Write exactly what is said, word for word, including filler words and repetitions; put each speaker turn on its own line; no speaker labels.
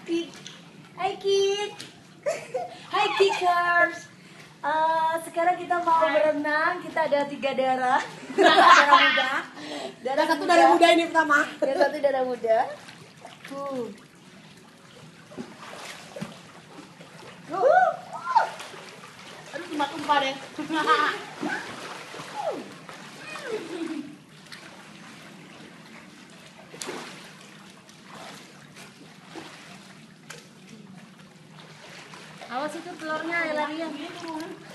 Kik. Hai Kik. Hai Kikers. Uh, sekarang kita mau berenang. Kita ada tiga darah. Darah muda. Darah
satu
muda.
darah muda ini pertama.
Yang satu darah muda. Uh. Uh.
Aduh, tumpah-tumpah deh.
Awas itu telurnya, lari-larian.